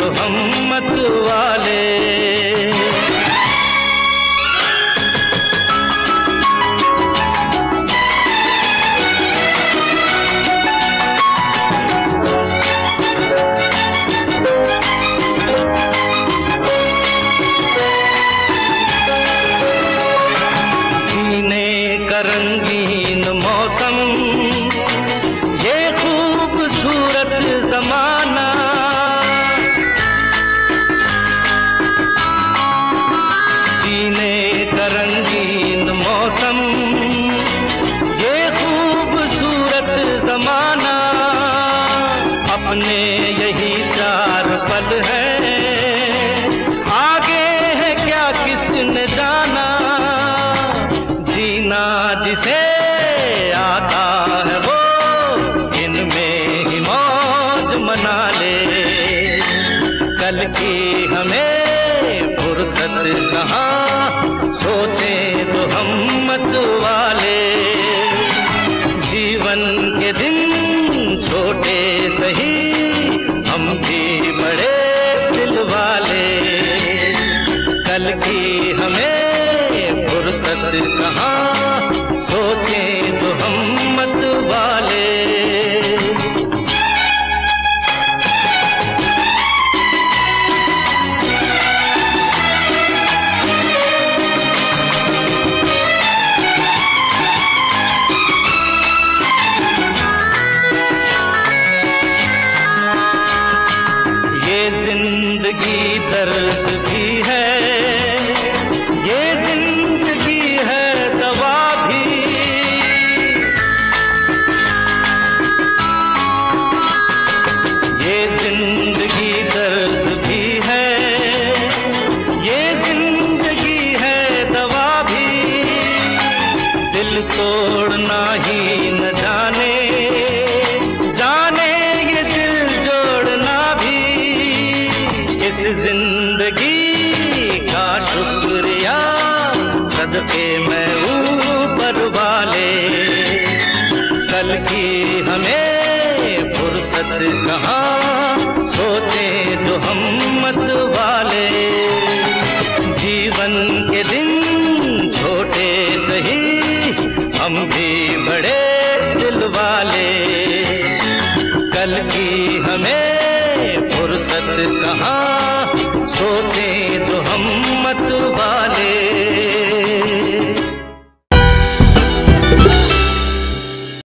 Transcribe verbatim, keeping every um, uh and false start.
जो हिम्मत वाले। रंगीन मौसम, ये खूबसूरत जमाना, जीने का रंगीन मौसम, ये खूबसूरत जमाना, अपने यही चार पल हैं, आगे है क्या किसने जाना। जीना जिसे आता है वो इनमें ही मौज मना ले, कल की हमें फुर्सत कहाँ, सोचे तो हिम्मत वाले। जीवन के दिन छोटे सही, हम भी बड़े दिल वाले, कल की हमें फुर्सत कहाँ, सोचे जो हिम्मत वाले। ये जिंदगी दर्द भी है, ये जिंदगी है दवा भी, ये जिंदगी दर्द भी है, ये जिंदगी है दवा भी। दिल तोड़ना ही न जाने, जाने ये दिल जोड़ना भी। इस जिंदगी का शुक्रिया सदके मैं ऊपर वाले, कल की हमें फुर्सत कहाँ, सोचे जो हिम्मत वाले। जीवन के दिन छोटे सही, हम भी बड़े दिल वाले, कल की हमें फुर्सत कहाँ, सोचे जो हिम्मत वाले।